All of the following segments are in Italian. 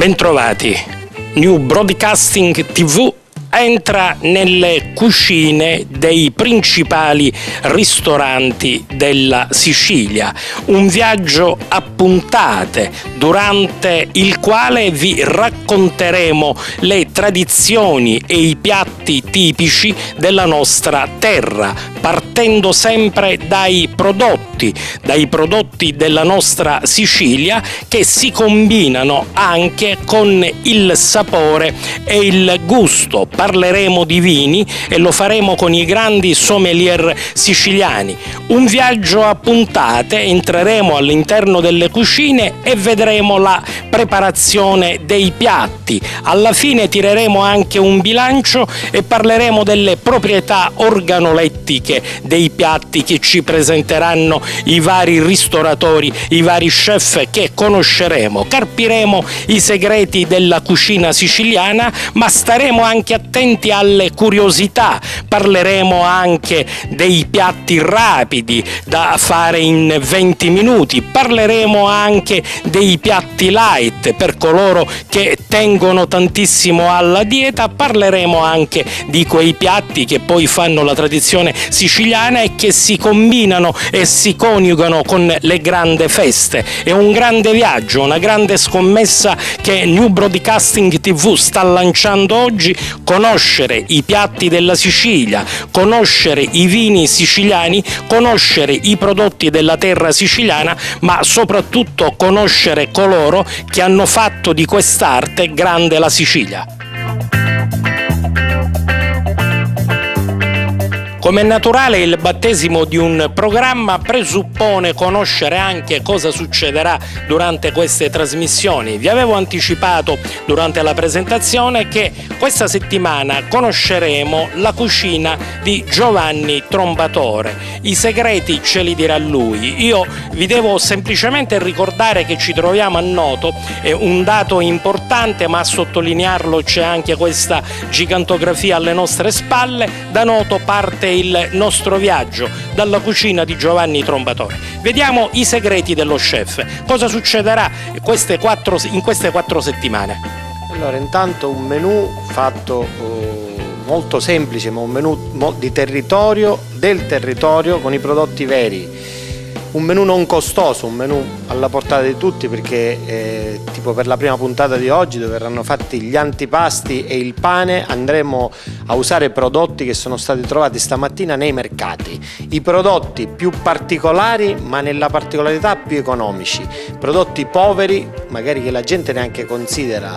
Bentrovati. New Broadcasting TV entra nelle cucine dei principali ristoranti della Sicilia. Un viaggio a puntate durante il quale vi racconteremo le tradizioni e i piatti tipici della nostra terra, partendo sempre dai prodotti della nostra Sicilia, che si combinano anche con il sapore e il gusto. Parleremo di vini e lo faremo con i grandi sommelier siciliani. Un viaggio a puntate, entreremo all'interno delle cucine e vedremo la preparazione dei piatti. Alla fine tireremo anche un bilancio e parleremo delle proprietà organolettiche dei piatti che ci presenteranno i vari ristoratori, i vari chef che conosceremo. Carpiremo i segreti della cucina siciliana, ma staremo anche attenti alle curiosità. Parleremo anche dei piatti rapidi da fare in 20 minuti, parleremo anche dei piatti light per coloro che tengono tantissimo alla dieta, parleremo anche di quei piatti che poi fanno la tradizione siciliana e che si combinano e si coniugano con le grandi feste. È un grande viaggio, una grande scommessa che New Broadcasting TV sta lanciando oggi: conoscere i piatti della Sicilia, conoscere i vini siciliani, conoscere i prodotti della terra siciliana, ma soprattutto conoscere coloro che hanno fatto di quest'arte grande la Sicilia. Come è naturale, il battesimo di un programma presuppone conoscere anche cosa succederà durante queste trasmissioni. Vi avevo anticipato durante la presentazione che questa settimana conosceremo la cucina di Giovanni Trombatore. I segreti ce li dirà lui. Io vi devo semplicemente ricordare che ci troviamo a Noto, è un dato importante, ma a sottolinearlo c'è anche questa gigantografia alle nostre spalle. Da Noto parte il nostro viaggio dalla cucina di Giovanni Trombatore. Vediamo i segreti dello chef. Cosa succederà in queste 4 settimane? Allora, intanto un menù fatto molto semplice, ma un menù del territorio con i prodotti veri. Un menù non costoso, un menù alla portata di tutti, perché tipo per la prima puntata di oggi, dove verranno fatti gli antipasti e il pane, andremo a usare prodotti che sono stati trovati stamattina nei mercati. I prodotti più particolari, ma nella particolarità più economici. Prodotti poveri, magari che la gente neanche considera,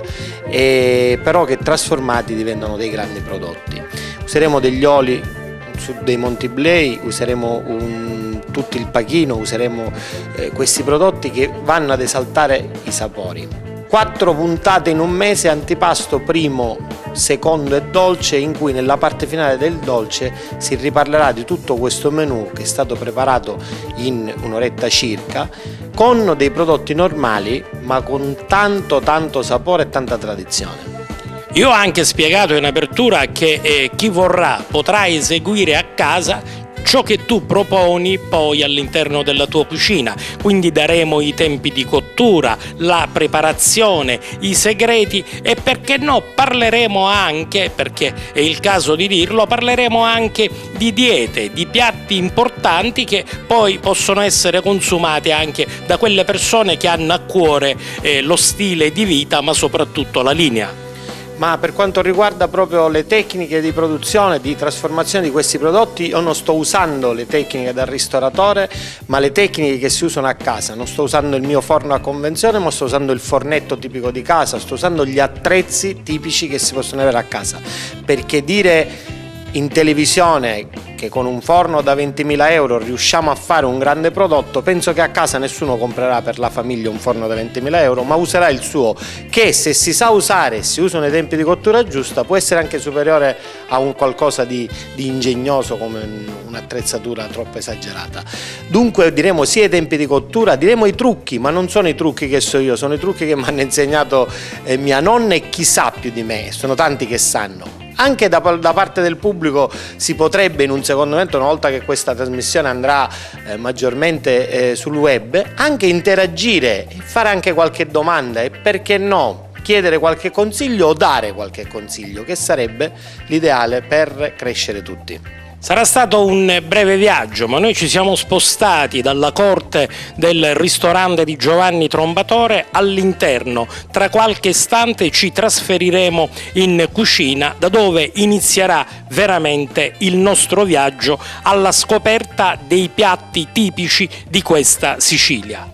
però che trasformati diventano dei grandi prodotti. Useremo degli oli dei Monti Blei, useremo tutto il pachino, useremo questi prodotti che vanno ad esaltare i sapori. 4 puntate in un mese: antipasto, primo, secondo e dolce, in cui nella parte finale del dolce si riparlerà di tutto questo menù che è stato preparato in un'oretta circa, con dei prodotti normali ma con tanto sapore e tanta tradizione. Io ho anche spiegato in apertura che chi vorrà potrà eseguire a casa ciò che tu proponi poi all'interno della tua cucina, quindi daremo i tempi di cottura, la preparazione, i segreti e, perché no, parleremo anche, perché è il caso di dirlo, parleremo anche di diete, di piatti importanti che poi possono essere consumati anche da quelle persone che hanno a cuore lo stile di vita, ma soprattutto la linea. Ma per quanto riguarda proprio le tecniche di produzione, di trasformazione di questi prodotti, io non sto usando le tecniche da ristoratore, ma le tecniche che si usano a casa. Non sto usando il mio forno a convenzione, ma sto usando il fornetto tipico di casa, sto usando gli attrezzi tipici che si possono avere a casa. Perché dire in televisione che con un forno da 20.000 euro riusciamo a fare un grande prodotto, penso che a casa nessuno comprerà per la famiglia un forno da 20.000 euro, ma userà il suo, che se si sa usare e si usano i tempi di cottura giusta può essere anche superiore a un qualcosa di ingegnoso come un'attrezzatura troppo esagerata. Dunque diremo sia i tempi di cottura, diremo i trucchi, ma non sono i trucchi che so io, sono i trucchi che mi hanno insegnato mia nonna e chi sa più di me, sono tanti che sanno. Anche da parte del pubblico si potrebbe, in un secondo momento, una volta che questa trasmissione andrà maggiormente sul web, anche interagire e fare anche qualche domanda, e perché no, chiedere qualche consiglio o dare qualche consiglio, che sarebbe l'ideale per crescere tutti. Sarà stato un breve viaggio, ma noi ci siamo spostati dalla corte del ristorante di Giovanni Trombatore all'interno. Tra qualche istante ci trasferiremo in cucina, da dove inizierà veramente il nostro viaggio alla scoperta dei piatti tipici di questa Sicilia.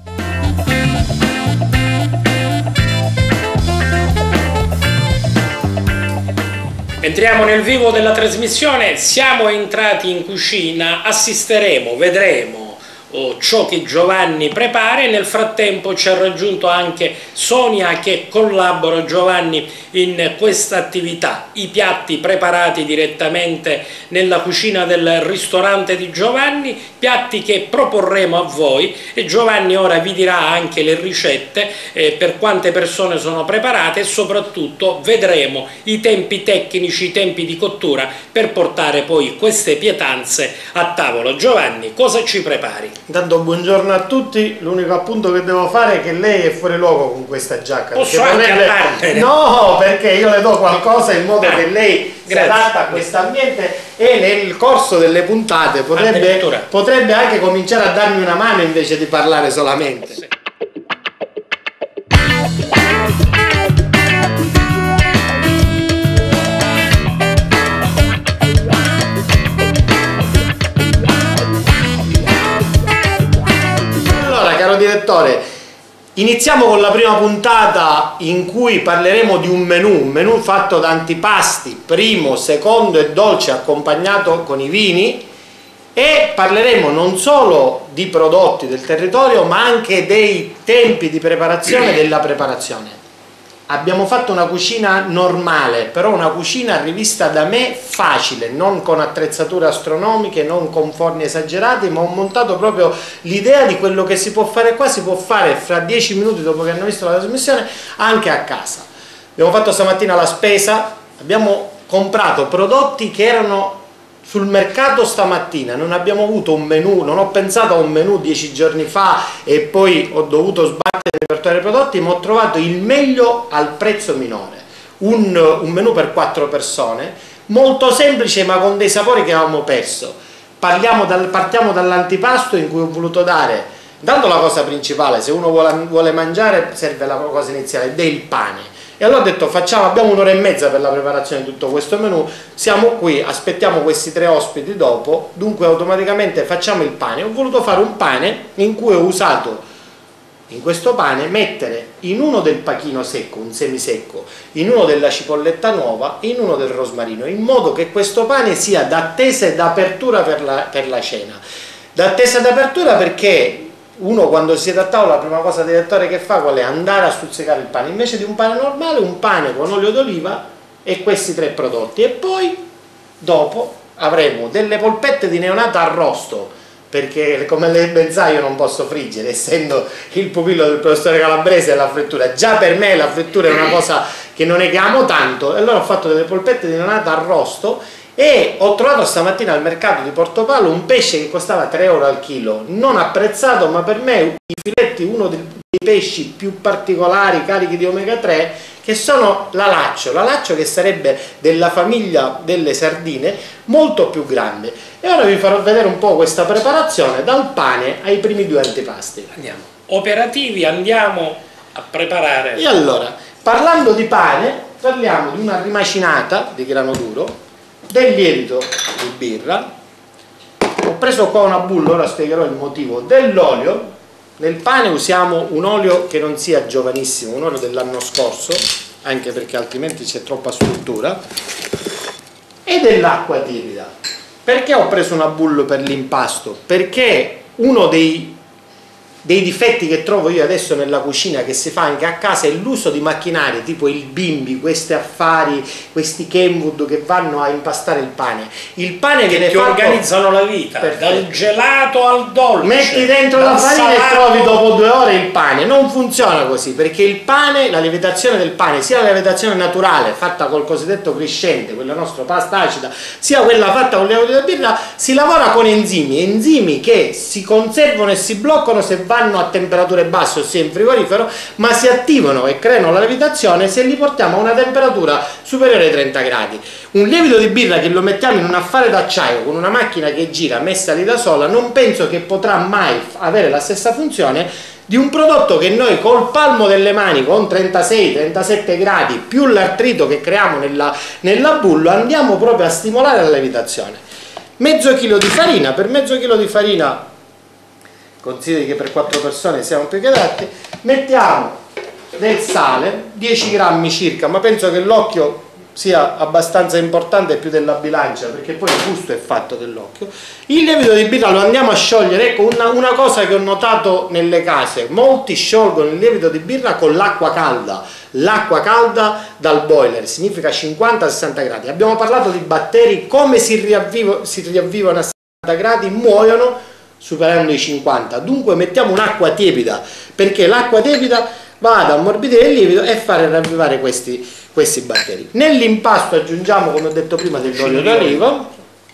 Entriamo nel vivo della trasmissione, siamo entrati in cucina, assisteremo, vedremo ciò che Giovanni prepara, e nel frattempo ci ha raggiunto anche Sonia, che collabora Giovanni in questa attività. I piatti preparati direttamente nella cucina del ristorante di Giovanni, piatti che proporremo a voi, e Giovanni ora vi dirà anche le ricette, per quante persone sono preparate, e soprattutto vedremo i tempi tecnici, i tempi di cottura per portare poi queste pietanze a tavolo. Giovanni, cosa ci prepari? Intanto buongiorno a tutti, l'unico appunto che devo fare è che lei è fuori luogo con questa giacca. Posso anche andarmene? No, perché io le do qualcosa in modo che lei si adatta a questo ambiente, e nel corso delle puntate potrebbe anche cominciare a darmi una mano invece di parlare solamente. Sì. Direttore, iniziamo con la prima puntata in cui parleremo di un menù fatto da antipasti, primo, secondo e dolce, accompagnato con i vini, e parleremo non solo di prodotti del territorio ma anche dei tempi di preparazione e della preparazione. Abbiamo fatto una cucina normale, però una cucina rivista da me facile, non con attrezzature astronomiche, non con forni esagerati, ma ho montato proprio l'idea di quello che si può fare qua, si può fare fra 10 minuti dopo che hanno visto la trasmissione anche a casa. Abbiamo fatto stamattina la spesa, abbiamo comprato prodotti che erano sul mercato stamattina, non abbiamo avuto un menù, non ho pensato a un menù 10 giorni fa e poi ho dovuto sbattere per trovare i prodotti, ma ho trovato il meglio al prezzo minore. Un menù per 4 persone, molto semplice ma con dei sapori che avevamo perso. Partiamo dall'antipasto, in cui ho voluto dare, dando la cosa principale, se uno vuole mangiare serve la cosa iniziale, ed è il pane. E allora ho detto, abbiamo un'ora e mezza per la preparazione di tutto questo menù, siamo qui, aspettiamo questi 3 ospiti dopo, dunque automaticamente facciamo il pane. Ho voluto fare un pane in cui ho usato, in questo pane, mettere in uno del pachino secco, un semisecco, in uno della cipolletta nuova, in uno del rosmarino, in modo che questo pane sia d'attesa e d'apertura per la cena. D'attesa e d'apertura perché uno, quando si siede a tavola, la prima cosa, direttore, che fa qual è? Andare a stuzzicare il pane, invece di un pane normale, un pane con olio d'oliva e questi 3 prodotti. E poi dopo avremo delle polpette di neonata arrosto, perché come lei ben sa io non posso friggere, essendo il pupillo del professore Calabrese, la frittura, già per me la frittura è una cosa che non è che amo tanto, e allora ho fatto delle polpette di neonata arrosto. E ho trovato stamattina al mercato di Portopalo un pesce che costava 3 euro al chilo, non apprezzato, ma per me i filetti, uno dei pesci più particolari, carichi di omega 3, che sono l'alaccio che sarebbe della famiglia delle sardine, molto più grande. E ora vi farò vedere un po' questa preparazione, dal pane ai primi 2 antipasti. Andiamo operativi, andiamo a preparare. E allora, parlando di pane, parliamo di una rimacinata di grano duro, del lievito di birra. Ho preso qua una bulla, ora spiegherò il motivo, dell'olio. Nel pane usiamo un olio che non sia giovanissimo, un olio dell'anno scorso, anche perché altrimenti c'è troppa struttura, e dell'acqua tiepida. Perché ho preso una bulla per l'impasto? Perché uno dei difetti che trovo io adesso nella cucina, che si fa anche a casa, è l'uso di macchinari tipo il bimbi, questi affari, questi Kenwood che vanno a impastare il pane. Il pane viene fatto, organizzano la vita, dal gelato al dolce. Metti dentro la farina e trovi dopo 2 ore il pane. Non funziona così, perché il pane, la lievitazione del pane, sia la lievitazione naturale fatta col cosiddetto crescente, quella nostra pasta acida, sia quella fatta con l'olio di birra, si lavora con enzimi che si conservano e si bloccano se vanno a temperature basse, ossia in frigorifero, ma si attivano e creano la lievitazione se li portiamo a una temperatura superiore ai 30 gradi. Un lievito di birra che lo mettiamo in un affare d'acciaio con una macchina che gira messa lì da sola, non penso che potrà mai avere la stessa funzione di un prodotto che noi col palmo delle mani, con 36-37 gradi, più l'artrito che creiamo nella bulla, andiamo proprio a stimolare la lievitazione. Mezzo chilo di farina, per mezzo chilo di farina, consideri che per 4 persone siamo più che adatti, mettiamo del sale, 10 grammi circa, ma penso che l'occhio sia abbastanza importante, più della bilancia, perché poi il gusto è fatto dell'occhio. Il lievito di birra lo andiamo a sciogliere. Ecco una cosa che ho notato nelle case: molti sciolgono il lievito di birra con l'acqua calda. L'acqua calda dal boiler significa 50-60 gradi. Abbiamo parlato di batteri, come si riavvivano a 60 gradi, muoiono superando i 50. Dunque mettiamo un'acqua tiepida, perché l'acqua tiepida va ad ammorbidire il lievito e fare ravvivare questi batteri. Nell'impasto aggiungiamo, come ho detto prima, dell'olio d'oliva.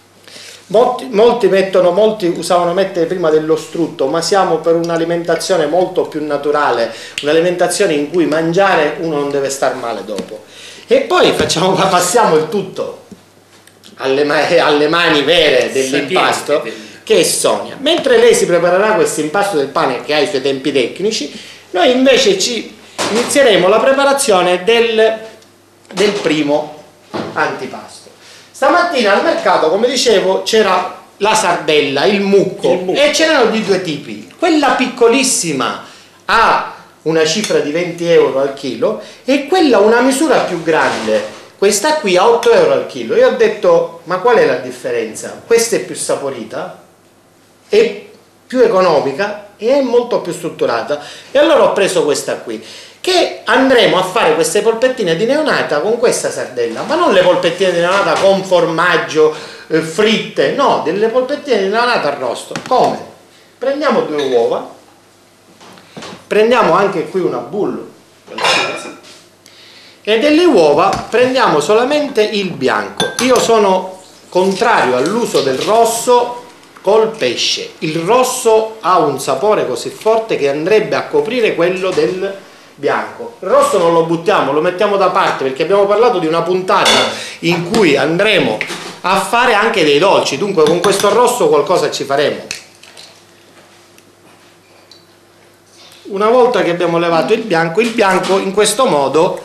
Molti usavano mettere prima dello strutto, ma siamo per un'alimentazione molto più naturale, un'alimentazione in cui mangiare uno non deve star male dopo. E poi passiamo il tutto alle mani vere dell'impasto, che è Sonia. Mentre lei si preparerà questo impasto del pane che ha i suoi tempi tecnici, noi invece inizieremo la preparazione del primo antipasto. Stamattina al mercato, come dicevo, c'era la sardella, il mucco, e ce n'erano di due tipi. Quella piccolissima ha una cifra di 20 euro al chilo e quella una misura più grande, questa qui a 8 euro al chilo. Io ho detto: ma qual è la differenza? Questa è più saporita, è più economica e è molto più strutturata, e allora ho preso questa qui, che andremo a fare queste polpettine di neonata con questa sardella, ma non le polpettine di neonata con formaggio fritte, no, delle polpettine di neonata arrosto. Come? Prendiamo 2 uova, prendiamo anche qui una boule, e delle uova prendiamo solamente il bianco. Io sono contrario all'uso del rosso col pesce. Il rosso ha un sapore così forte che andrebbe a coprire quello del bianco. Il rosso non lo buttiamo, lo mettiamo da parte, perché abbiamo parlato di una puntata in cui andremo a fare anche dei dolci, dunque con questo rosso qualcosa ci faremo. Una volta che abbiamo levato il bianco in questo modo,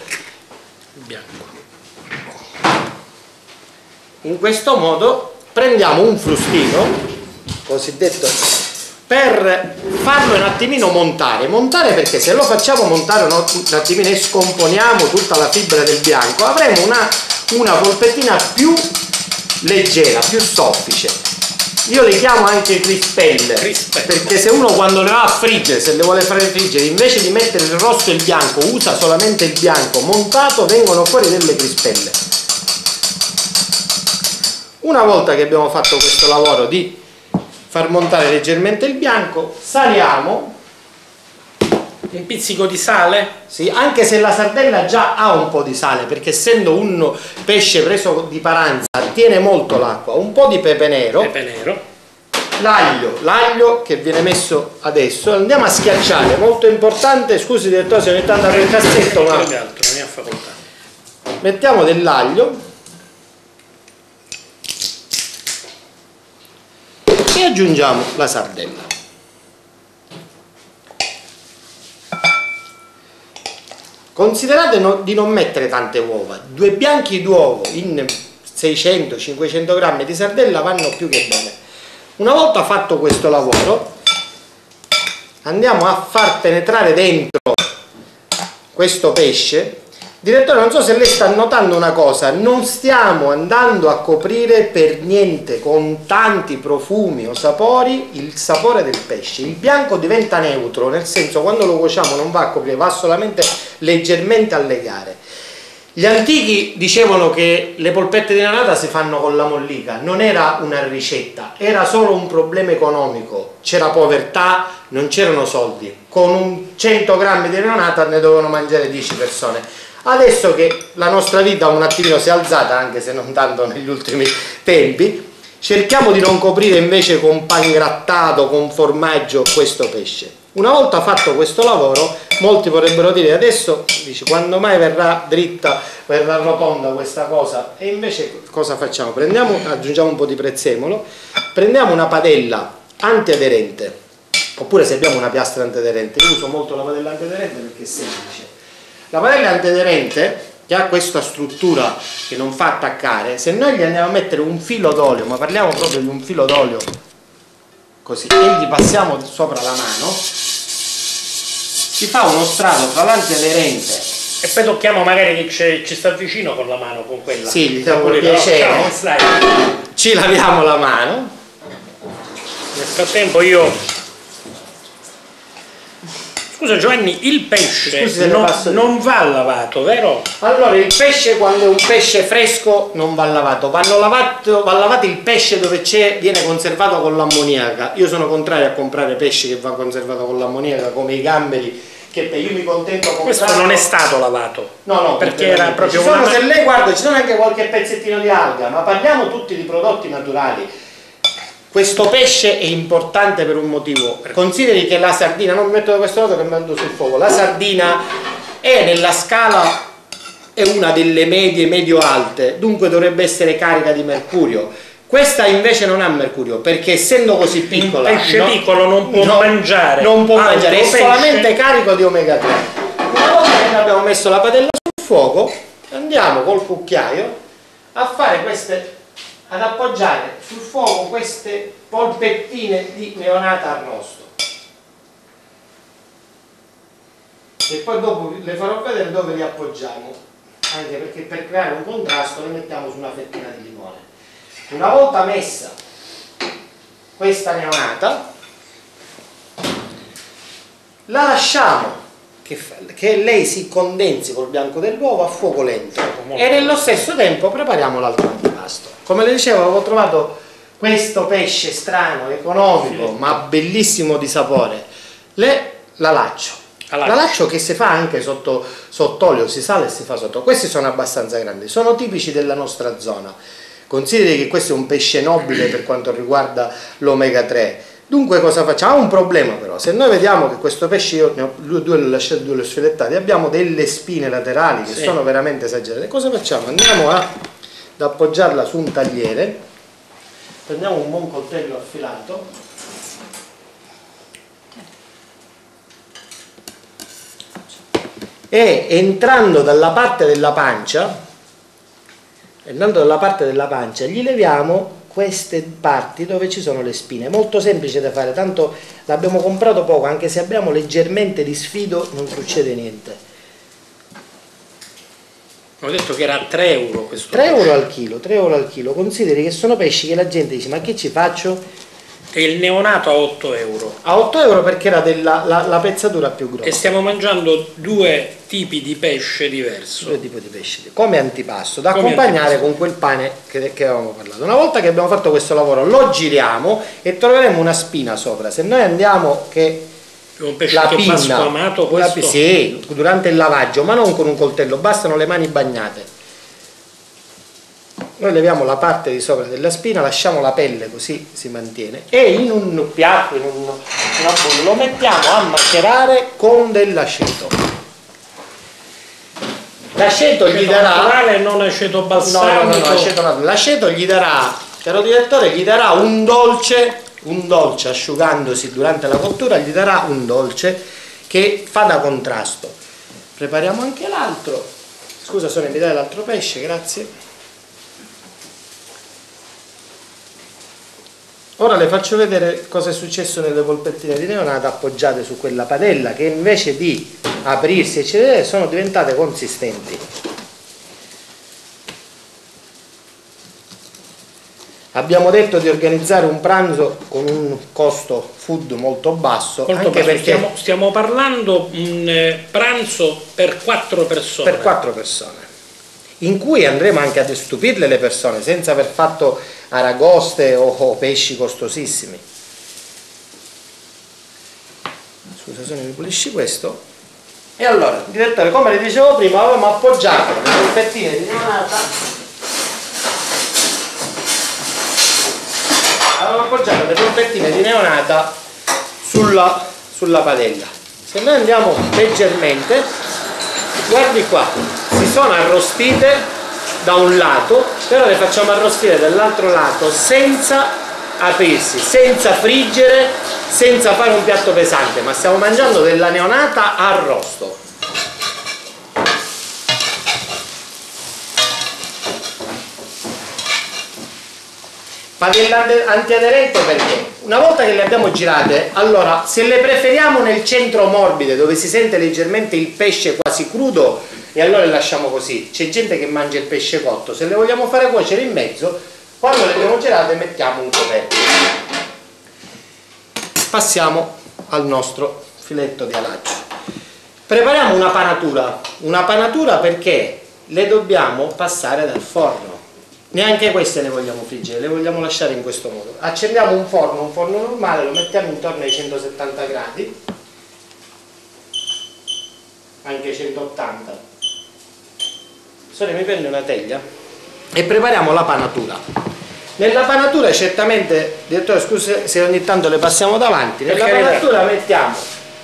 prendiamo un frustino cosiddetto, per farlo un attimino montare, perché se lo facciamo montare un attimino e scomponiamo tutta la fibra del bianco, avremo una polpettina più leggera, più soffice. Io le chiamo anche crispelle, perché se uno quando le va a friggere, se le vuole fare friggere, invece di mettere il rosso e il bianco usa solamente il bianco montato, vengono fuori delle crispelle. Una volta che abbiamo fatto questo lavoro di far montare leggermente il bianco, saliamo. Un pizzico di sale? Sì, anche se la sardella già ha un po' di sale, perché essendo un pesce preso di paranza tiene molto l'acqua. Un po' di pepe nero, l'aglio che viene messo adesso, andiamo a schiacciare, molto importante. Scusi direttore se ogni tanto apre il cassetto, ma mettiamo dell'aglio e aggiungiamo la sardella. Considerate di non mettere tante uova, 2 bianchi d'uovo in 600-500 grammi di sardella vanno più che bene. Una volta fatto questo lavoro, andiamo a far penetrare dentro questo pesce. Direttore, non so se lei sta notando una cosa: non stiamo andando a coprire per niente con tanti profumi o sapori il sapore del pesce. Il bianco diventa neutro, nel senso, quando lo cuociamo non va a coprire, va solamente leggermente a legare. Gli antichi dicevano che le polpette di neonata si fanno con la mollica. Non era una ricetta, era solo un problema economico. C'era povertà, non c'erano soldi. Con 100 grammi di neonata ne dovevano mangiare 10 persone. Adesso che la nostra vita un attimino si è alzata, anche se non tanto negli ultimi tempi, cerchiamo di non coprire invece con pangrattato, con formaggio questo pesce. Una volta fatto questo lavoro, molti vorrebbero dire adesso, dici, quando mai verrà dritta, verrà rotonda questa cosa? E invece cosa facciamo? Aggiungiamo un po' di prezzemolo, prendiamo una padella antiaderente, oppure se abbiamo una piastra antiaderente. Io uso molto la padella antiaderente perché è semplice. La padella antiaderente, che ha questa struttura che non fa attaccare, se noi gli andiamo a mettere un filo d'olio, ma parliamo proprio di un filo d'olio così, e gli passiamo sopra la mano, si fa uno strato tra l'antiaderente e poi tocchiamo magari chi ci sta vicino con la mano, con quella. Sì, gli diamo un piacere. Ci laviamo la mano. Nel frattempo io... Scusa Giovanni, il pesce non va lavato, vero? Allora, il pesce, quando è un pesce fresco, non va lavato. Va lavato il pesce dove viene conservato con l'ammoniaca. Io sono contrario a comprare pesce che va conservato con l'ammoniaca, come i gamberi, che io mi contento con questo non è stato lavato. No, perché era proprio se lei guarda, ci sono anche qualche pezzettino di alga, ma parliamo tutti di prodotti naturali. Questo pesce è importante per un motivo. Consideri che la sardina, non mi metto da questo lato che mi metto sul fuoco, la sardina è nella scala, è una delle medie, medio-alte, dunque dovrebbe essere carica di mercurio. Questa invece non ha mercurio, perché essendo così piccola... Un pesce piccolo non può mangiare. Non può mangiare, è solamente carico di omega 3. Una volta che abbiamo messo la padella sul fuoco, andiamo col cucchiaio a fare queste... ad appoggiare sul fuoco queste polpettine di neonata arrosto, e poi dopo le farò vedere dove li appoggiamo, anche perché per creare un contrasto le mettiamo su una fettina di limone. Una volta messa questa neonata, la lasciamo che lei si condensi col bianco dell'uovo a fuoco lento, e nello stesso tempo prepariamo l'altro antipasto. Come le dicevo, avevo trovato questo pesce strano, economico, ma bellissimo di sapore, l'alaccio. L'alaccio che si fa anche sott'olio, si sale e si fa sotto. Questi sono abbastanza grandi, sono tipici della nostra zona. Consideri che questo è un pesce nobile per quanto riguarda l'omega 3. Dunque cosa facciamo? Ha un problema però, se noi vediamo che questo pesce, io ne ho due li ho sfilettati, abbiamo delle spine laterali che sono veramente esagerate, cosa facciamo? Andiamo ad appoggiarla su un tagliere, prendiamo un buon coltello affilato, e entrando dalla parte della pancia, gli leviamo queste parti dove ci sono le spine. Molto semplice da fare, tanto l'abbiamo comprato poco, anche se abbiamo leggermente di sfido non succede niente. Ho detto che era 3 euro questo 3 euro al chilo, 3 euro al chilo. Consideri che sono pesci che la gente dice ma che ci faccio? E il neonato a 8 euro. A 8 euro perché era la pezzatura più grossa. E stiamo mangiando due tipi di pesce diverso. Due tipi di pesce, come antipasto, da accompagnare con quel pane che avevamo parlato. Una volta che abbiamo fatto questo lavoro lo giriamo e troveremo una spina sopra. Se noi andiamo che un pesce che va squamato questo? Sì, durante il lavaggio, ma non con un coltello, bastano le mani bagnate. Noi leviamo la parte di sopra della spina, lasciamo la pelle così si mantiene, e in un piatto, in una bolla, lo mettiamo a macerare con dell'aceto. L'aceto gli darà... naturale, non aceto balsamico? No, l'aceto gli darà, caro direttore, gli darà un dolce, asciugandosi durante la cottura, gli darà un dolce che fa da contrasto. Prepariamo anche l'altro. Scusa Sonia, mi dai l'altro pesce, grazie. Ora le faccio vedere cosa è successo nelle polpettine di neonata appoggiate su quella padella, che invece di aprirsi eccetera sono diventate consistenti. Abbiamo detto di organizzare un pranzo con un costo food molto basso, perché stiamo parlando un pranzo per 4 persone. Per 4 persone. In cui andremo anche a stupirle le persone senza aver fatto aragoste o pesci costosissimi. Scusa Sonia, mi pulisci questo? E allora, direttore, come le dicevo prima, avevamo appoggiato le polpettine di neonata, sulla padella. Se noi andiamo leggermente, guardi qua, si sono arrostite da un lato, però le facciamo arrostire dall'altro lato senza aprirsi, senza friggere, senza fare un piatto pesante, ma stiamo mangiando della neonata arrosto. Padella antiaderente perché? Una volta che le abbiamo girate, allora se le preferiamo nel centro morbide dove si sente leggermente il pesce quasi crudo, e allora le lasciamo così. C'è gente che mangia il pesce cotto, se le vogliamo fare cuocere in mezzo, quando le abbiamo girate mettiamo un coperchio. Passiamo al nostro filetto di alaggio. Prepariamo una panatura perché le dobbiamo passare dal forno. Neanche queste le vogliamo friggere, le vogliamo lasciare in questo modo. Accendiamo un forno normale, lo mettiamo intorno ai 170 gradi, anche 180. Sole, mi prende una teglia e prepariamo la panatura. Nella panatura certamente, direttore scusi se ogni tanto le passiamo davanti, nella panatura mettiamo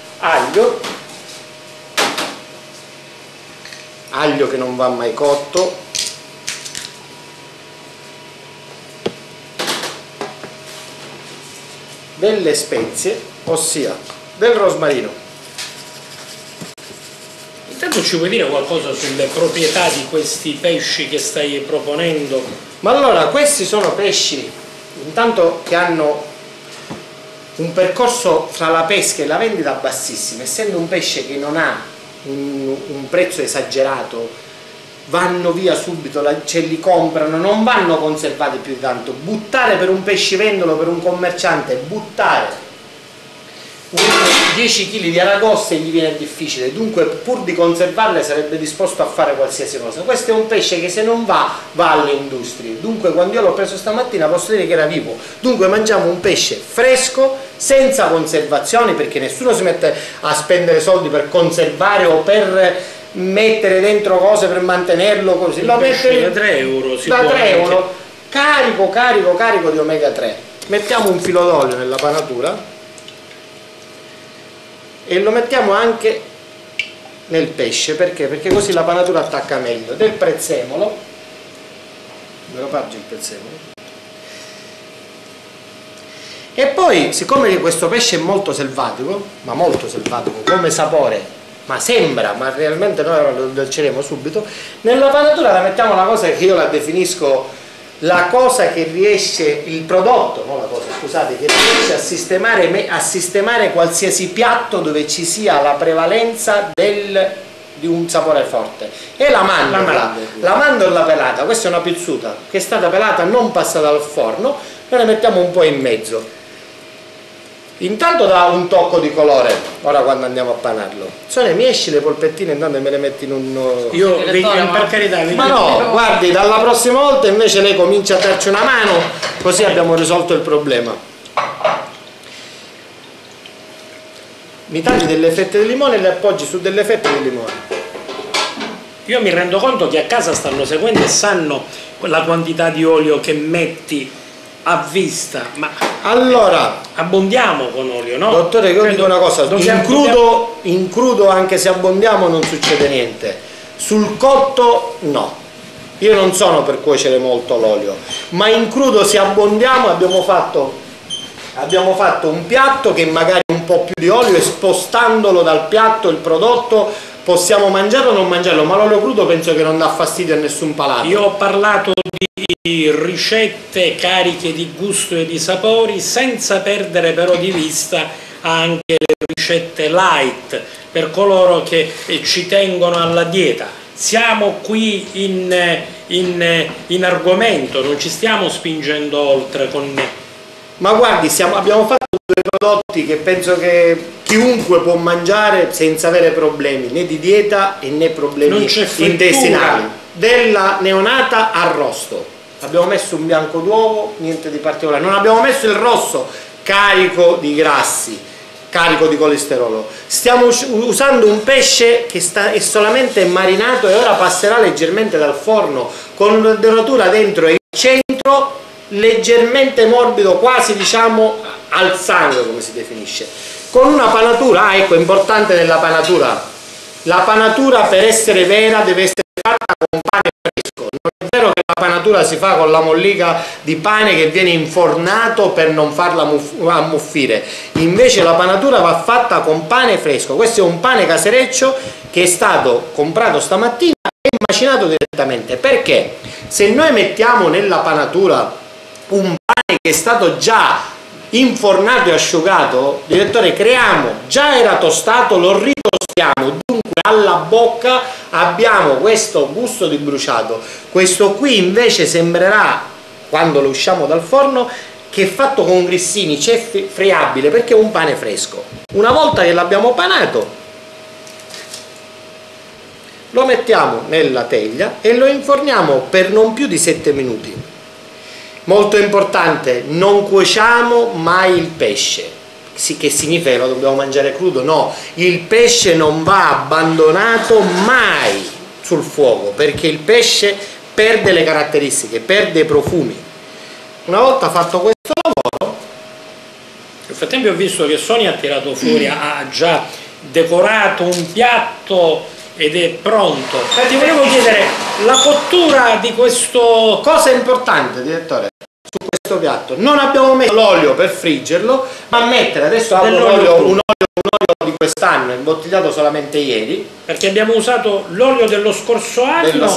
aglio che non va mai cotto, delle spezie, ossia del rosmarino. Intanto ci vuoi dire qualcosa sulle proprietà di questi pesci che stai proponendo? Ma allora, questi sono pesci intanto che hanno un percorso fra la pesca e la vendita bassissimo, essendo un pesce che non ha un prezzo esagerato, vanno via subito, ce li comprano, non vanno conservati più di tanto. Buttare per un pescivendolo, per un commerciante, buttare 10 kg di aragoste gli viene difficile, dunque pur di conservarle sarebbe disposto a fare qualsiasi cosa. Questo è un pesce che se non va alle industrie, dunque quando io l'ho preso stamattina posso dire che era vivo. Dunque mangiamo un pesce fresco, senza conservazioni, perché nessuno si mette a spendere soldi per conservare o per mettere dentro cose per mantenerlo così. Lo mette da 3 euro, da 3 euro, carico di omega 3. Mettiamo un filo d'olio nella panatura e lo mettiamo anche nel pesce, perché così la panatura attacca meglio. Del prezzemolo, me lo pargi il prezzemolo, e poi siccome questo pesce è molto selvatico, ma molto selvatico come sapore, ma sembra, ma realmente noi lo dolceremo subito, nella panatura la mettiamo una cosa che io la definisco la cosa che riesce, il prodotto, non la cosa, scusate, che riesce a sistemare qualsiasi piatto dove ci sia la prevalenza di un sapore forte. E la mandorla pelata, questa è una pizzuta che è stata pelata, non passata al forno, noi la mettiamo un po' in mezzo. Intanto dà un tocco di colore, ora quando andiamo a panarlo. Sono mi esci le polpettine intanto me le metti in un... Io per carità... Ma no, guardi, dalla prossima volta invece lei comincia a darci una mano, così abbiamo risolto il problema. Mi tagli delle fette di limone e le appoggi su delle fette di limone. Io mi rendo conto che a casa stanno seguendo e sanno la quantità di olio che metti a vista, ma allora abbondiamo con olio, no? Dottore, io dico una cosa, in crudo anche se abbondiamo non succede niente, sul cotto no, io non sono per cuocere molto l'olio, ma in crudo se abbondiamo abbiamo fatto un piatto che magari un po' più di olio, e spostandolo dal piatto il prodotto possiamo mangiarlo o non mangiarlo, ma l'olio crudo penso che non dà fastidio a nessun palato. Io ho parlato di ricette cariche di gusto e di sapori, senza perdere però di vista anche le ricette light per coloro che ci tengono alla dieta. Siamo qui in argomento, non ci stiamo spingendo oltre con me. Ma guardi, abbiamo fatto due prodotti che penso che chiunque può mangiare senza avere problemi né di dieta e né problemi intestinali. Della neonata arrosto. Abbiamo messo un bianco d'uovo, niente di particolare. Non abbiamo messo il rosso, carico di grassi, carico di colesterolo. Stiamo usando un pesce che è solamente marinato e ora passerà leggermente dal forno con una doratura dentro e il centro leggermente morbido, quasi diciamo al sangue come si definisce. con una panatura. Ecco, importante della panatura, la panatura per essere vera deve essere fatta con pane fresco. Non è vero che la panatura si fa con la mollica di pane che viene infornato per non farla ammuffire, invece la panatura va fatta con pane fresco. Questo è un pane casereccio che è stato comprato stamattina e macinato direttamente, perché se noi mettiamo nella panatura un pane che è stato già infornato e asciugato, direttore, già era tostato, lo ritostiamo, dunque alla bocca abbiamo questo gusto di bruciato. Questo qui invece sembrerà, quando lo usciamo dal forno, che è fatto con grissini, c'è friabile perché è un pane fresco. Una volta che l'abbiamo panato, lo mettiamo nella teglia e lo inforniamo per non più di 7 minuti. Molto importante, non cuociamo mai il pesce. Che significa che lo dobbiamo mangiare crudo? No, il pesce non va abbandonato mai sul fuoco, perché il pesce perde le caratteristiche, perde i profumi. Una volta fatto questo lavoro, nel frattempo ho visto che Sonia ha tirato fuori, ha già decorato un piatto ed è pronto. Ti volevo chiedere la cottura di questo... Cosa importante, direttore, su questo piatto? Non abbiamo messo l'olio per friggerlo, ma mettere, adesso apro un olio di quest'anno, imbottigliato solamente ieri. Perché abbiamo usato l'olio dello scorso anno.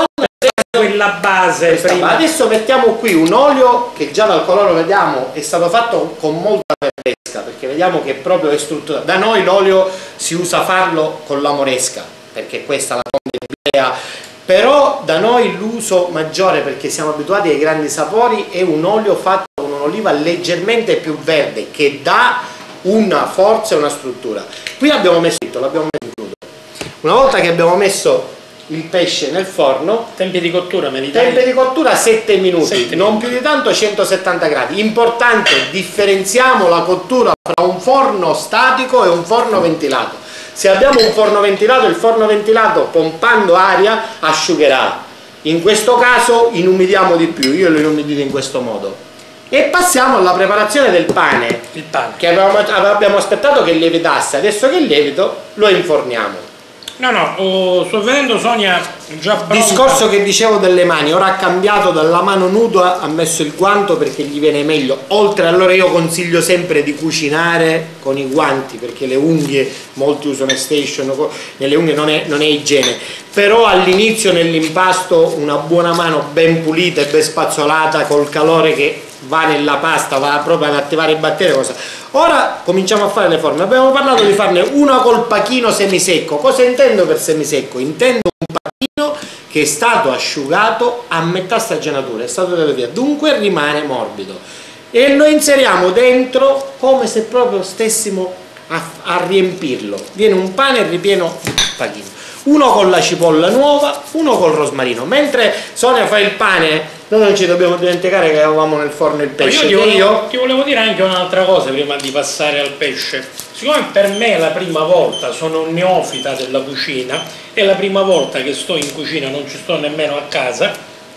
Quella base prima. Adesso mettiamo qui un olio che già dal colore vediamo è stato fatto con molta moresca, perché vediamo che proprio è strutturato. Da noi l'olio si usa farlo con la moresca, perché questa è la fonte, però da noi l'uso maggiore, perché siamo abituati ai grandi sapori, è un olio fatto con un'oliva leggermente più verde che dà una forza e una struttura. Qui abbiamo messo tutto, l'abbiamo messo in crudo. Una volta che abbiamo messo il pesce nel forno, tempi di cottura, tempi di cottura 7 minuti, non più di tanto, 170 gradi. Importante, differenziamo la cottura fra un forno statico e un forno ventilato. Se abbiamo un forno ventilato, il forno ventilato pompando aria asciugherà. In questo caso inumidiamo di più, io lo inumidito in questo modo. E passiamo alla preparazione del pane. Il pane. Che abbiamo aspettato che lievitasse, adesso che è lievito lo inforniamo. No, sto vedendo Sonia già pronta. Discorso che dicevo delle mani, ora ha cambiato dalla mano nuda, ha messo il guanto perché gli viene meglio. Oltre, allora io consiglio sempre di cucinare con i guanti, perché le unghie, molti usano station, nelle unghie non è igiene, però all'inizio nell'impasto una buona mano ben pulita e ben spazzolata col calore che va nella pasta, va proprio ad attivare i batteri. Ora cominciamo a fare le forme. Abbiamo parlato di farne una col pachino semisecco. Cosa intendo per semisecco? Intendo un pachino che è stato asciugato a metà stagionatura, è stato dato via, dunque rimane morbido, e lo inseriamo dentro come se proprio stessimo a riempirlo. Viene un pane ripieno di pachino, uno con la cipolla nuova, uno col rosmarino. Mentre Sonia fa il pane, noi non ci dobbiamo dimenticare che avevamo nel forno il pesce. Ti volevo dire anche un'altra cosa prima di passare al pesce. Siccome per me è la prima volta, sono un neofita della cucina, è la prima volta che sto in cucina, non ci sto nemmeno a casa,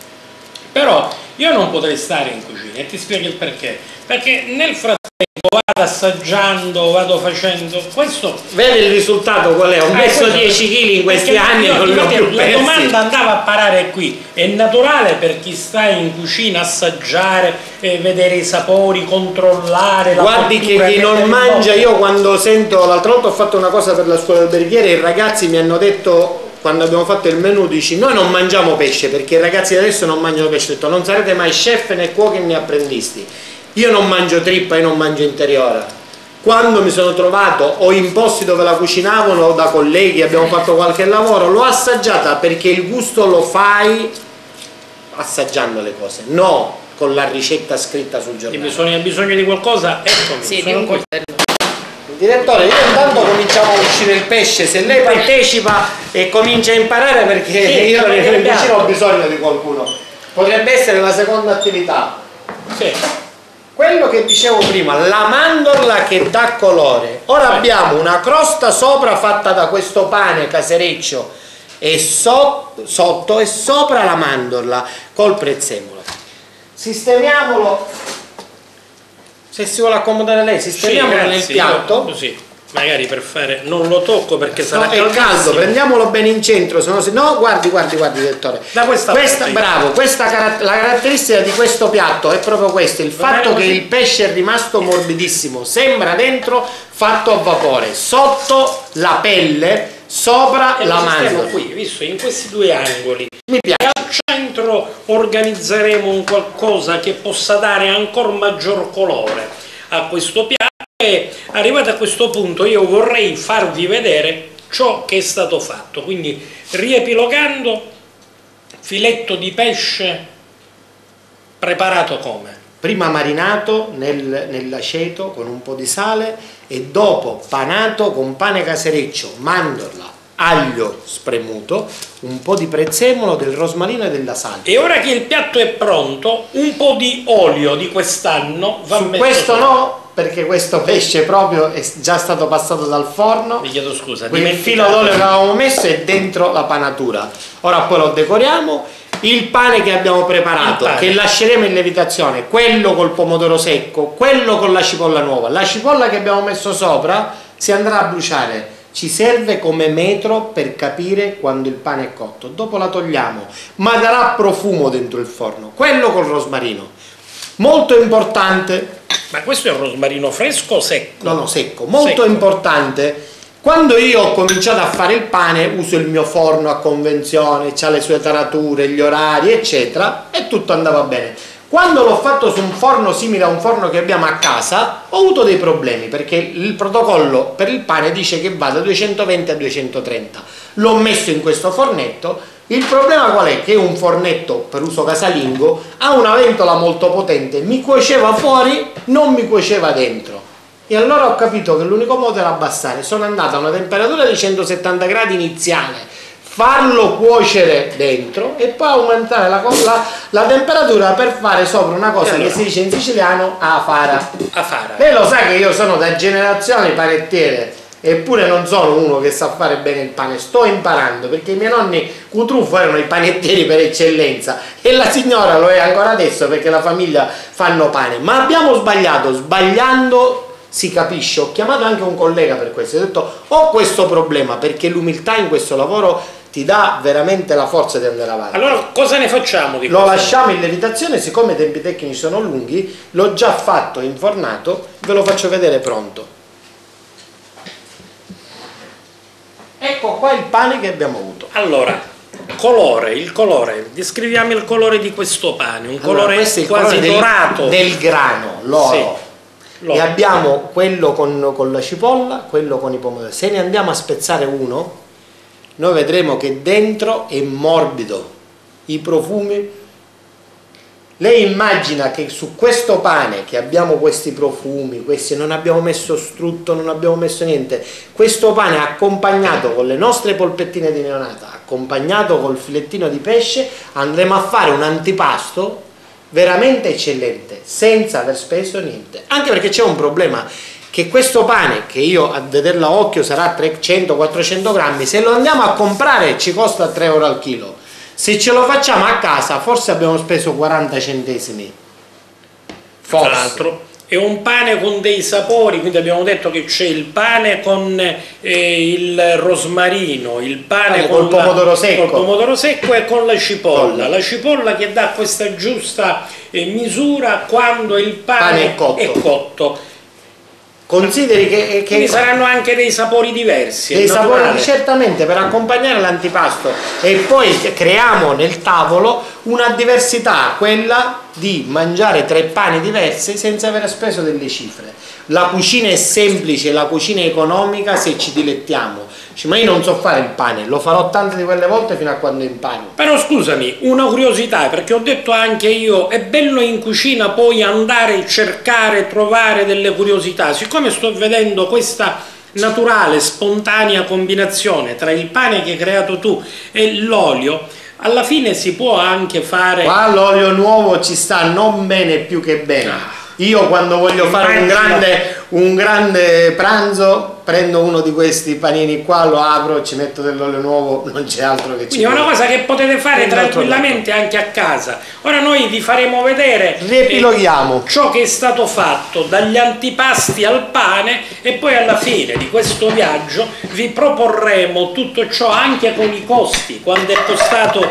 però io non potrei stare in cucina e ti spiego il perché. Perché nel frattempo vado assaggiando, vado facendo questo. Vedi il risultato qual è? Ho messo 10 kg in questi anni e non li ho più persi. La domanda andava a parare qui. È naturale per chi sta in cucina assaggiare, vedere i sapori, controllare la Guardi che chi non mangia, io quando sento, l'altra volta ho fatto una cosa per la scuola alberghiera, i ragazzi mi hanno detto, quando abbiamo fatto il menù, dici noi non mangiamo pesce, perché i ragazzi di adesso non mangiano pesce. Ho detto non sarete mai chef né cuochi né apprendisti. Io non mangio trippa, io non mangio interiora. Quando mi sono trovato o in posti dove la cucinavano o da colleghi, abbiamo fatto qualche lavoro, l'ho assaggiata perché il gusto lo fai assaggiando le cose, no con la ricetta scritta sul giornale. Hai bisogno di qualcosa? Eccomi, sì, di un coltello. Direttore, io intanto cominciamo a uscire il pesce, se lei partecipa e comincia a imparare, perché io in cucina ho bisogno di qualcuno. Potrebbe essere la seconda attività. Sì. Quello che dicevo prima, la mandorla che dà colore. Ora abbiamo una crosta sopra fatta da questo pane casereccio e sotto e sopra la mandorla col prezzemolo. Sistemiamolo Se si vuole accomodare lei, sistemiamolo nel piatto. Così, magari per fare, non lo tocco perché sarà è caldo, prendiamolo bene in centro, se no guardi direttore. Da questa bravo, la caratteristica di questo piatto è proprio questo, il fatto che il pesce è rimasto morbidissimo, sembra dentro fatto a vapore, sotto la pelle, sopra la mandorla. Qui, visto in questi due angoli. Mi piace. E al centro organizzeremo un qualcosa che possa dare ancora maggior colore a questo piatto. E arrivato a questo punto io vorrei farvi vedere ciò che è stato fatto. Quindi, riepilogando, filetto di pesce preparato come? Prima marinato nell'aceto con un po' di sale e dopo panato con pane casereccio, mandorla, aglio spremuto, un po' di prezzemolo, del rosmarino e della sale. E ora che il piatto è pronto, un po' di olio di quest'anno va messo. Questo no, perché questo pesce proprio è già stato passato dal forno. Vi chiedo scusa. Quel filo d'olio che avevamo messo è dentro la panatura. Ora poi lo decoriamo. Il pane che abbiamo preparato, che lasceremo in lievitazione, quello col pomodoro secco, quello con la cipolla nuova. La cipolla che abbiamo messo sopra si andrà a bruciare. Ci serve come metro per capire quando il pane è cotto. Dopo la togliamo, ma darà profumo dentro il forno. Quello col rosmarino. Molto importante. Ma questo è un rosmarino fresco o secco? No, secco. Molto importante. Quando io ho cominciato a fare il pane, uso il mio forno a convenzione, c'ha le sue tarature, gli orari, eccetera, e tutto andava bene. Quando l'ho fatto su un forno simile a un forno che abbiamo a casa, ho avuto dei problemi, perché il protocollo per il pane dice che va da 220 a 230. L'ho messo in questo fornetto. Il problema qual è? Che un fornetto per uso casalingo ha una ventola molto potente, mi cuoceva fuori, non mi cuoceva dentro. E allora ho capito che l'unico modo era abbassare. Sono andato a una temperatura di 170 gradi iniziale, farlo cuocere dentro e poi aumentare la temperatura per fare sopra una cosa che si dice in siciliano afara. Lei lo sa che io sono da generazioni panettiere, eppure non sono uno che sa fare bene il pane, sto imparando, perché i miei nonni Cutruffo erano i panettieri per eccellenza e la signora lo è ancora adesso perché la famiglia fanno pane. Ma abbiamo sbagliato, sbagliando si capisce. Ho chiamato anche un collega per questo, ho detto ho questo problema, perché l'umiltà in questo lavoro ti dà veramente la forza di andare avanti. Allora cosa ne facciamo di questo? Lo lasciamo in lievitazione, siccome i tempi tecnici sono lunghi, l'ho già fatto infornato, ve lo faccio vedere pronto. Ecco qua il pane che abbiamo avuto. Allora, il colore, descriviamo il colore di questo pane, un colore quasi dorato. Del grano, l'oro. Sì. E abbiamo quello con la cipolla, quello con i pomodori. Se ne andiamo a spezzare uno, noi vedremo che dentro è morbido, i profumi. Lei immagina che su questo pane che abbiamo questi profumi, non abbiamo messo strutto, non abbiamo messo niente, questo pane accompagnato con le nostre polpettine di neonata, accompagnato col filettino di pesce, andremo a fare un antipasto veramente eccellente, senza aver speso niente. Anche perché c'è un problema, che questo pane, che io a vederlo a occhio sarà 300-400 grammi, se lo andiamo a comprare ci costa 3 euro al chilo. Se ce lo facciamo a casa forse abbiamo speso 40 centesimi. Tra l'altro è un pane con dei sapori, quindi abbiamo detto che c'è il pane con il rosmarino, il pane col pomodoro secco e con la cipolla. La cipolla che dà questa giusta misura quando il pane è cotto. Consideri che quindi saranno anche dei sapori diversi. Dei sapori certamente per accompagnare l'antipasto, e poi creiamo nel tavolo una diversità, quella di mangiare 3 pani diversi senza aver speso delle cifre. La cucina è semplice, la cucina è economica se ci dilettiamo. Ma io non so fare il pane, lo farò tante di quelle volte fino a quando imparo. Però scusami, una curiosità, perché ho detto anche io, è bello in cucina poi andare a cercare, trovare delle curiosità. Siccome sto vedendo questa naturale, spontanea combinazione tra il pane che hai creato tu e l'olio, alla fine si può anche fare... Qua l'olio nuovo ci sta non bene più che bene. Io quando voglio fare un grande pranzo prendo uno di questi panini qua, lo apro, ci metto dell'olio nuovo, non c'è altro che ci Quindi è una cosa che potete fare tranquillamente anche a casa. Ora noi vi faremo vedere ciò che è stato fatto dagli antipasti al pane, e poi alla fine di questo viaggio vi proporremo tutto ciò anche con i costi, quando è costato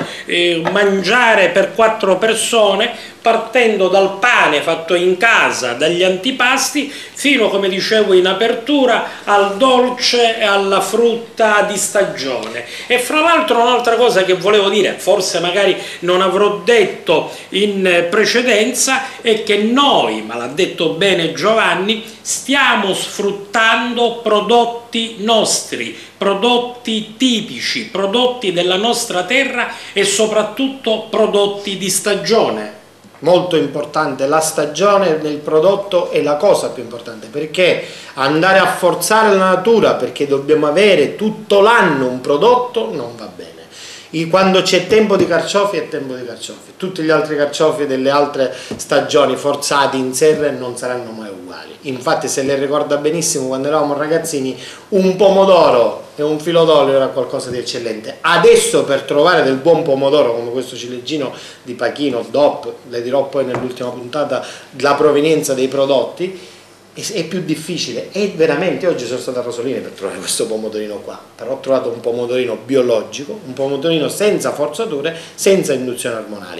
mangiare per 4 persone, partendo dal pane fatto in casa, dagli antipasti, fino, come dicevo in apertura, al dolce e alla frutta di stagione. E fra l'altro un'altra cosa che volevo dire, forse magari non avrò detto in precedenza, è che noi, ma l'ha detto bene Giovanni, stiamo sfruttando prodotti nostri, prodotti tipici, prodotti della nostra terra e soprattutto prodotti di stagione. Molto importante, la stagione del prodotto è la cosa più importante, perché andare a forzare la natura perché dobbiamo avere tutto l'anno un prodotto non va bene. Quando c'è tempo di carciofi è tempo di carciofi, tutti gli altri carciofi delle altre stagioni forzati in serra non saranno mai uguali. Infatti, se le ricorda benissimo, quando eravamo ragazzini un pomodoro e un filo d'olio era qualcosa di eccellente. Adesso, per trovare del buon pomodoro come questo ciliegino di Pachino DOP, le dirò poi nell'ultima puntata la provenienza dei prodotti, è più difficile. E veramente oggi sono stato a Rosolini per trovare questo pomodorino qua, però ho trovato un pomodorino biologico, un pomodorino senza forzature, senza induzioni ormonali.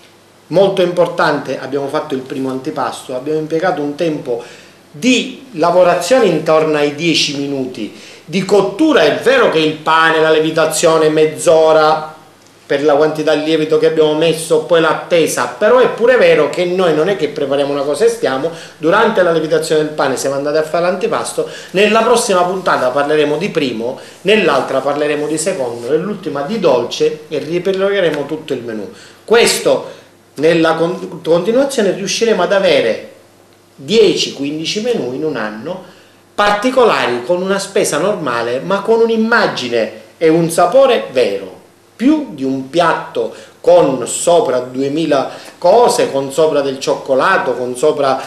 Molto importante, abbiamo fatto il primo antipasto, abbiamo impiegato un tempo di lavorazione intorno ai 10 minuti, di cottura. È vero che il pane, la lievitazione mezz'ora per la quantità di lievito che abbiamo messo, poi l'attesa, però è pure vero che noi non è che prepariamo una cosa e stiamo, durante la lievitazione del pane siamo andati a fare l'antipasto. Nella prossima puntata parleremo di primo, nell'altra parleremo di secondo, nell'ultima di dolce, e riepilogheremo tutto il menù. Questo, nella continuazione, riusciremo ad avere 10-15 menù in un anno, particolari, con una spesa normale ma con un'immagine e un sapore vero, più di un piatto con sopra 2000 cose, con sopra del cioccolato, con sopra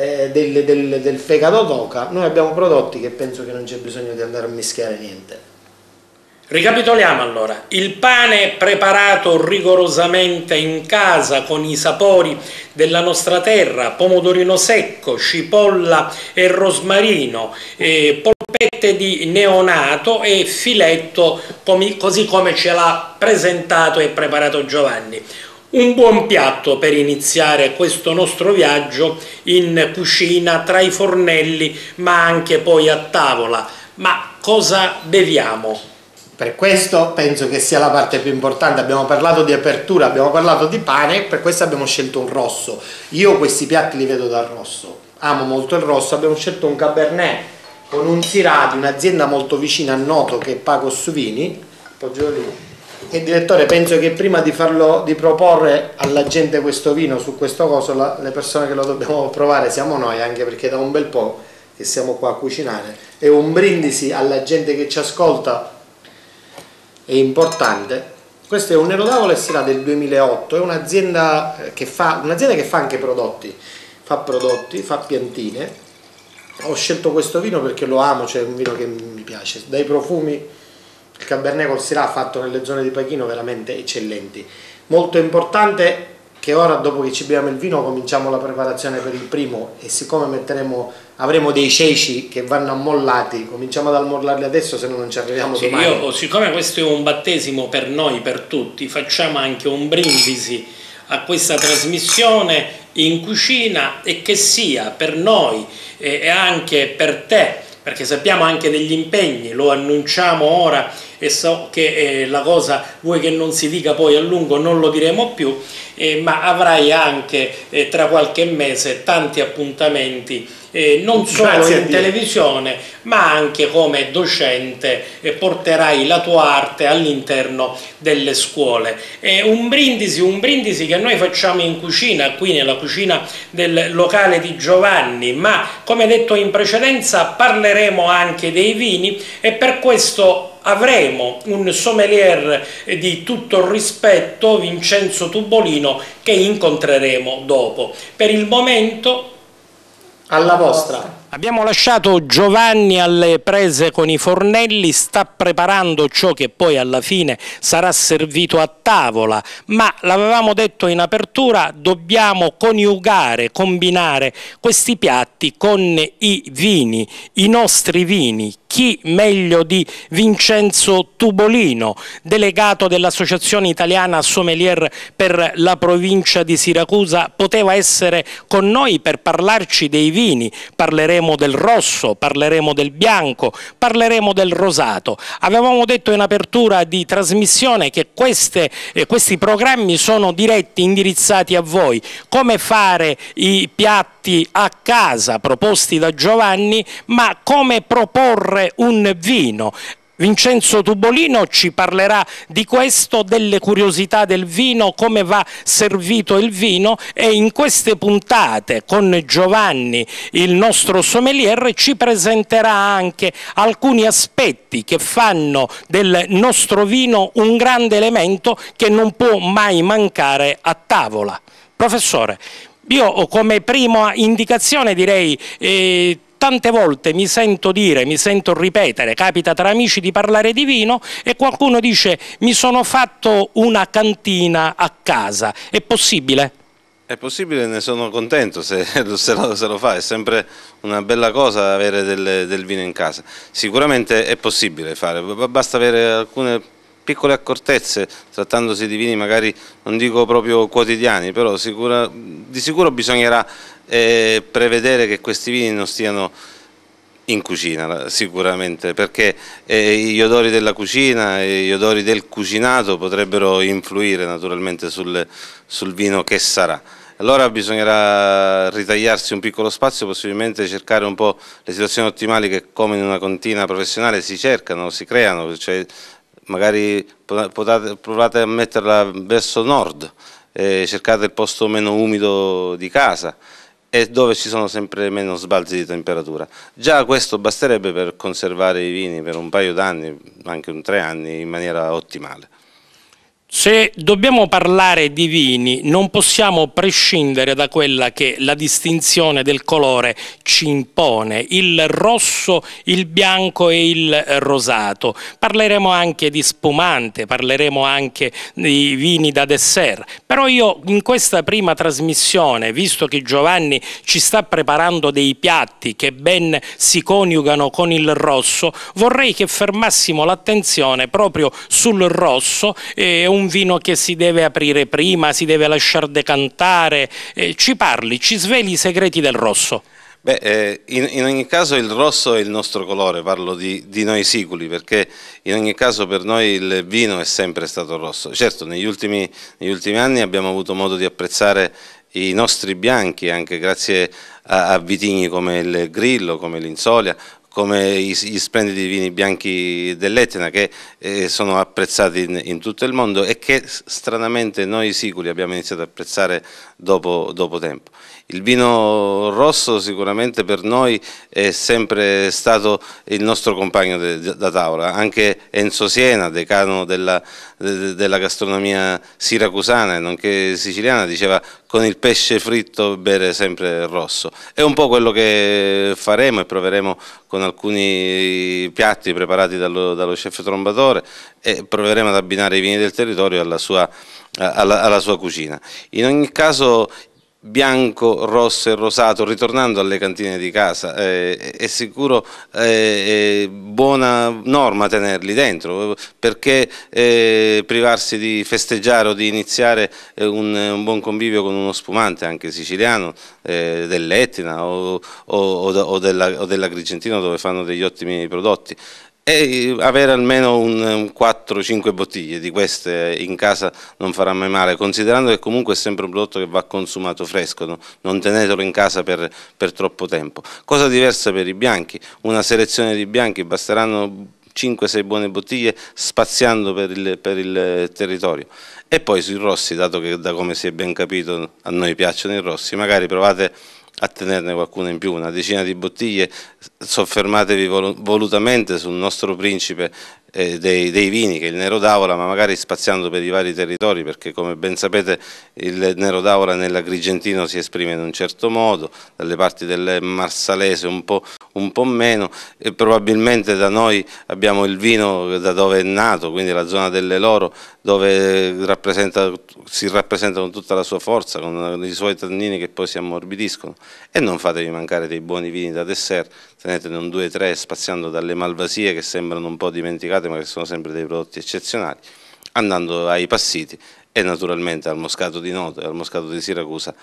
del fegato d'oca. Noi abbiamo prodotti che penso che non c'è bisogno di andare a mischiare niente. Ricapitoliamo allora: il pane preparato rigorosamente in casa con i sapori della nostra terra, pomodorino secco, cipolla e rosmarino, polpette di neonato e filetto, così come ce l'ha presentato e preparato Giovanni. Un buon piatto per iniziare questo nostro viaggio in cucina, tra i fornelli, ma anche poi a tavola. Ma cosa beviamo? Per questo penso che sia la parte più importante. Abbiamo parlato di apertura, abbiamo parlato di pane, per questo abbiamo scelto un rosso. Io questi piatti li vedo dal rosso, amo molto il rosso. Abbiamo scelto un Cabernet con un Syrah di un'azienda molto vicina a Noto, che è Pacos Vini. Appoggio lì. E direttore, penso che prima di proporre alla gente questo vino su questo coso, le persone che lo dobbiamo provare siamo noi, anche perché da un bel po' che siamo qua a cucinare. È un brindisi alla gente che ci ascolta, è importante. Questo è un Nero d'Avola Syrah del 2008, è un'azienda che fa anche prodotti, fa piantine. Ho scelto questo vino perché lo amo, cioè è un vino che mi piace, dai profumi, il Cabernet col Syrah fatto nelle zone di Pachino veramente eccellenti. Molto importante che ora, dopo che ci beviamo il vino, cominciamo la preparazione per il primo, e siccome avremo dei ceci che vanno ammollati, cominciamo ad ammollarli adesso, se no non ci arriviamo domani. Siccome questo è un battesimo per noi, per tutti, facciamo anche un brindisi a questa trasmissione in cucina, e che sia per noi e anche per te, perché sappiamo anche degli impegni, lo annunciamo ora e so che la cosa vuoi che non si dica poi a lungo, non lo diremo più, ma avrai anche tra qualche mese tanti appuntamenti, non solo in televisione ma anche come docente, porterai la tua arte all'interno delle scuole. Un brindisi che noi facciamo in cucina, qui nella cucina del locale di Giovanni, ma come detto in precedenza parleremo anche dei vini, e per questo avremo un sommelier di tutto il rispetto, Vincenzo Tubolino, che incontreremo dopo. Per il momento, alla vostra. Abbiamo lasciato Giovanni alle prese con i fornelli, sta preparando ciò che poi alla fine sarà servito a tavola, ma l'avevamo detto in apertura, dobbiamo coniugare, combinare questi piatti con i vini, i nostri vini. Chi meglio di Vincenzo Tubolino, delegato dell'Associazione Italiana Sommelier per la provincia di Siracusa, poteva essere con noi per parlarci dei vini. Parleremo del rosso, parleremo del bianco, parleremo del rosato. Avevamo detto in apertura di trasmissione che questi programmi sono diretti, indirizzati a voi. Come fare i piatti a casa proposti da Giovanni, ma come proporre un vino. Vincenzo Tubolino ci parlerà di questo, delle curiosità del vino, come va servito il vino, e in queste puntate con Giovanni, il nostro sommelier, ci presenterà anche alcuni aspetti che fanno del nostro vino un grande elemento che non può mai mancare a tavola. Professore, io come prima indicazione direi tante volte mi sento ripetere, capita tra amici di parlare di vino e qualcuno dice mi sono fatto una cantina a casa, è possibile? È possibile, ne sono contento se lo fa, è sempre una bella cosa avere del vino in casa. Sicuramente è possibile fare, basta avere alcune piccole accortezze, trattandosi di vini magari non dico proprio quotidiani, però di sicuro bisognerà prevedere che questi vini non stiano in cucina sicuramente, perché gli odori della cucina e gli odori del cucinato potrebbero influire naturalmente sul vino che sarà. Allora bisognerà ritagliarsi un piccolo spazio, possibilmente cercare un po' le situazioni ottimali che come in una cantina professionale si cercano, si creano, cioè magari provate a metterla verso nord, cercate il posto meno umido di casa e dove ci sono sempre meno sbalzi di temperatura. Già questo basterebbe per conservare i vini per un paio d'anni, anche 3 anni, in maniera ottimale. Se dobbiamo parlare di vini non possiamo prescindere da quella che la distinzione del colore ci impone, il rosso, il bianco e il rosato. Parleremo anche di spumante, parleremo anche di vini da dessert, però io in questa prima trasmissione, visto che Giovanni ci sta preparando dei piatti che ben si coniugano con il rosso, vorrei che fermassimo l'attenzione proprio sul rosso, un vino che si deve aprire prima, si deve lasciare decantare, ci parli, ci sveli i segreti del rosso. Beh, in ogni caso il rosso è il nostro colore, parlo di noi siculi, perché in ogni caso per noi il vino è sempre stato rosso. Certo, negli ultimi anni abbiamo avuto modo di apprezzare i nostri bianchi, anche grazie a vitigni come il Grillo, come l'Insolia, come gli splendidi vini bianchi dell'Etna che sono apprezzati in tutto il mondo e che stranamente noi siculi abbiamo iniziato ad apprezzare dopo tempo. Il vino rosso sicuramente per noi è sempre stato il nostro compagno da tavola, anche Enzo Siena, decano della gastronomia siracusana e nonché siciliana, diceva con il pesce fritto bere sempre rosso. È un po' quello che faremo e proveremo con alcuni piatti preparati dallo chef Trombatore e proveremo ad abbinare i vini del territorio alla sua cucina. In ogni caso bianco, rosso e rosato, ritornando alle cantine di casa, è sicuro buona norma tenerli dentro, perché privarsi di festeggiare o di iniziare un buon convivio con uno spumante anche siciliano, dell'Etna o dell'Agrigentino, dove fanno degli ottimi prodotti. E avere almeno 4-5 bottiglie di queste in casa non farà mai male, considerando che comunque è sempre un prodotto che va consumato fresco, no? Non tenetelo in casa per troppo tempo. Cosa diversa per i bianchi, una selezione di bianchi, basteranno 5-6 buone bottiglie spaziando per il territorio. E poi sui rossi, dato che da come si è ben capito a noi piacciono i rossi, magari provate a tenerne qualcuno in più, una decina di bottiglie, soffermatevi volutamente sul nostro principe dei vini, che è il Nero d'Avola, ma magari spaziando per i vari territori, perché come ben sapete il Nero d'Avola nell'Agrigentino si esprime in un certo modo, dalle parti del Marsalese un po' meno, e probabilmente da noi abbiamo il vino da dove è nato, quindi la zona delle Loro, dove si rappresenta con tutta la sua forza, con i suoi tannini che poi si ammorbidiscono. E non fatevi mancare dei buoni vini da dessert, tenetene un 2-3 spaziando dalle Malvasie, che sembrano un po' dimenticate ma che sono sempre dei prodotti eccezionali, andando ai Passiti e naturalmente al Moscato di Noto e al Moscato di Siracusa,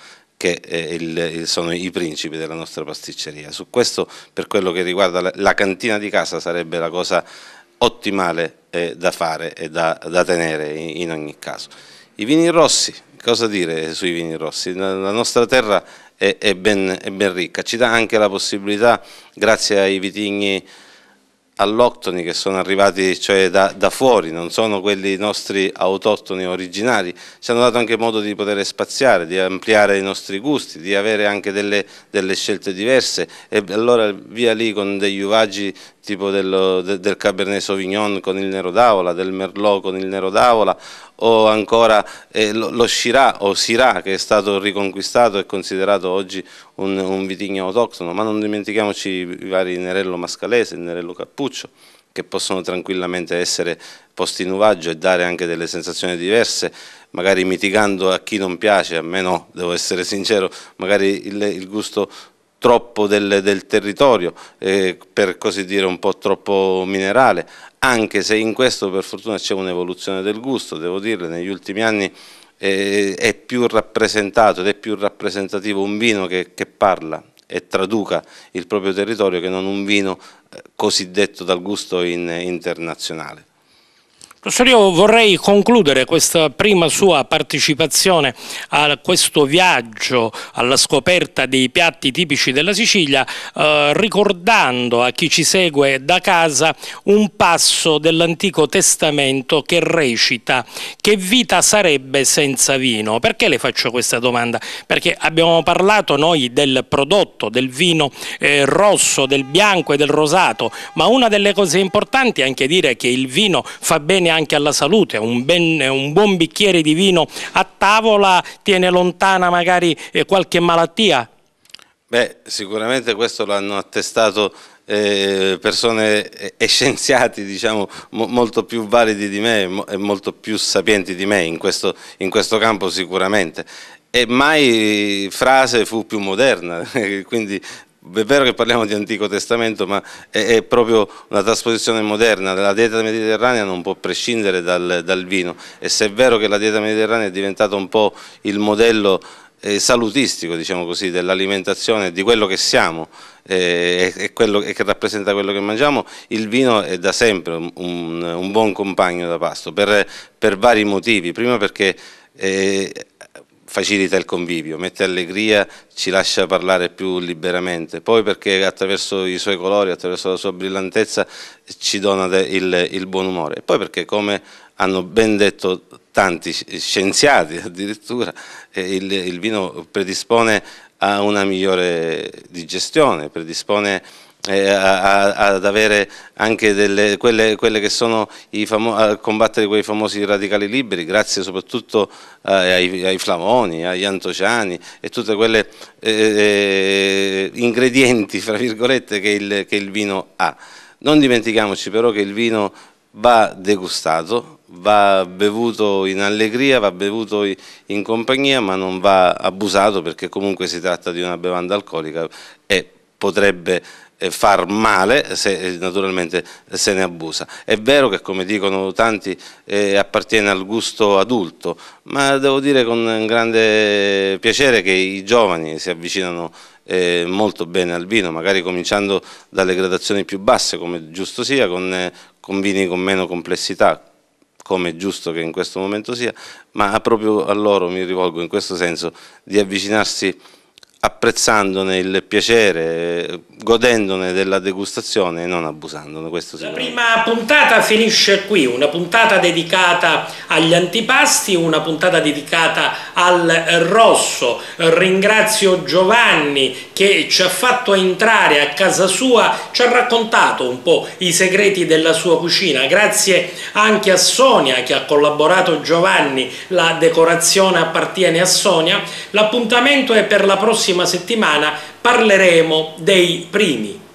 che sono i principi della nostra pasticceria. Su questo, per quello che riguarda la cantina di casa, sarebbe la cosa ottimale da fare e da tenere in ogni caso. I vini rossi, cosa dire sui vini rossi? La nostra terra è ben ricca, ci dà anche la possibilità, grazie ai vitigni alloctoni che sono arrivati, cioè da fuori, non sono quelli nostri autoctoni originari, ci hanno dato anche modo di poter spaziare, di ampliare i nostri gusti, di avere anche delle scelte diverse, e allora via lì con degli uvaggi tipo del Cabernet Sauvignon con il Nero d'Avola, del Merlot con il Nero d'Avola, o ancora lo Shiraz o Syrah, che è stato riconquistato e considerato oggi un vitigno autoctono, ma non dimentichiamoci i vari Nerello Mascalese, il Nerello Cappuccio, che possono tranquillamente essere posti in uvaggio e dare anche delle sensazioni diverse, magari mitigando a chi non piace, a me no, devo essere sincero, magari il gusto troppo del territorio, per così dire un po' troppo minerale, anche se in questo per fortuna c'è un'evoluzione del gusto, devo dirle, negli ultimi anni è più rappresentato ed è più rappresentativo un vino che parla e traduca il proprio territorio, che non un vino cosiddetto dal gusto internazionale. Professore, io vorrei concludere questa prima sua partecipazione a questo viaggio alla scoperta dei piatti tipici della Sicilia ricordando a chi ci segue da casa un passo dell'Antico Testamento che recita: che vita sarebbe senza vino? Perché le faccio questa domanda? Perché abbiamo parlato noi del prodotto, del vino rosso, del bianco e del rosato, ma una delle cose importanti è anche dire che il vino fa bene anche alla salute. Un buon bicchiere di vino a tavola tiene lontana magari qualche malattia? Beh, sicuramente questo l'hanno attestato persone e scienziati, diciamo, molto più validi di me e molto più sapienti di me in questo campo sicuramente. E mai frase fu più moderna, quindi è vero che parliamo di Antico Testamento, ma è proprio una trasposizione moderna. La dieta mediterranea non può prescindere dal vino, e se è vero che la dieta mediterranea è diventata un po' il modello salutistico, diciamo così, dell'alimentazione, di quello che siamo e che rappresenta quello che mangiamo, il vino è da sempre un buon compagno da pasto per vari motivi. Prima perché facilita il convivio, mette allegria, ci lascia parlare più liberamente, poi perché attraverso i suoi colori, attraverso la sua brillantezza ci dona il buon umore, e poi perché, come hanno ben detto tanti scienziati addirittura, il vino predispone a una migliore digestione, predispone ad avere anche quelle che sono a combattere quei famosi radicali liberi, grazie soprattutto ai flavoni, agli antociani e tutte quelle ingredienti, fra virgolette, che il vino ha. Non dimentichiamoci però che il vino va degustato, va bevuto in allegria, va bevuto in compagnia, ma non va abusato, perché comunque si tratta di una bevanda alcolica e potrebbe far male se naturalmente se ne abusa. È vero che, come dicono tanti, appartiene al gusto adulto, ma devo dire con grande piacere che i giovani si avvicinano molto bene al vino, magari cominciando dalle gradazioni più basse, come giusto sia, con vini con meno complessità, come è giusto che in questo momento sia, ma proprio a loro mi rivolgo in questo senso, di avvicinarsi apprezzandone il piacere, godendone della degustazione e non abusandone. Questo la prima puntata finisce qui, una puntata dedicata agli antipasti, una puntata dedicata al rosso. Ringrazio Giovanni che ci ha fatto entrare a casa sua, ci ha raccontato un po' i segreti della sua cucina. Grazie anche a Sonia che ha collaborato. Giovanni, la decorazione appartiene a Sonia. L'appuntamento è per la prossima settimana, parleremo dei primi